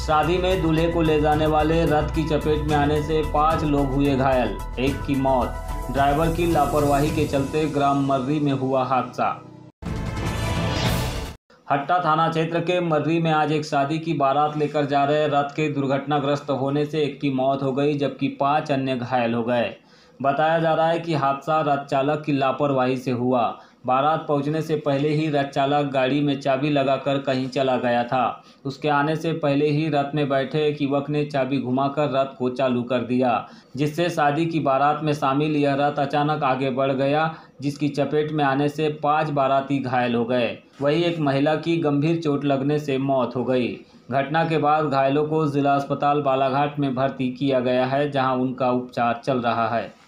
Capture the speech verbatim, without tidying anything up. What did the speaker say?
शादी में दूल्हे को ले जाने वाले रथ की चपेट में आने से पांच लोग हुए घायल, एक की मौत। ड्राइवर की लापरवाही के चलते ग्राम मर्री में हुआ हादसा। हट्टा थाना क्षेत्र के मर्री में आज एक शादी की बारात लेकर जा रहे रथ के दुर्घटनाग्रस्त होने से एक की मौत हो गई, जबकि पांच अन्य घायल हो गए। बताया जा रहा है कि हादसा रथ चालक की लापरवाही से हुआ। बारात पहुंचने से पहले ही रथ चालक गाड़ी में चाबी लगाकर कहीं चला गया था। उसके आने से पहले ही रथ में बैठे एक युवक ने चाबी घुमाकर रथ को चालू कर दिया, जिससे शादी की बारात में शामिल यह रथ अचानक आगे बढ़ गया, जिसकी चपेट में आने से पांच बाराती घायल हो गए। वहीं एक महिला की गंभीर चोट लगने से मौत हो गई। घटना के बाद घायलों को जिला अस्पताल बालाघाट में भर्ती किया गया है, जहां उनका उपचार चल रहा है।